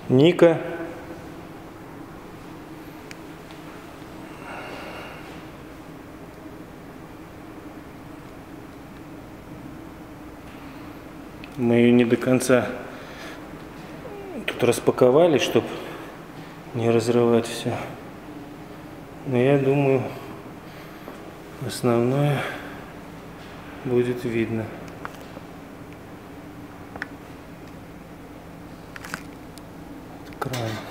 Ника. Мы ее не до конца тут распаковали, чтобы не разрывать все. Но я думаю, основное будет видно. Край.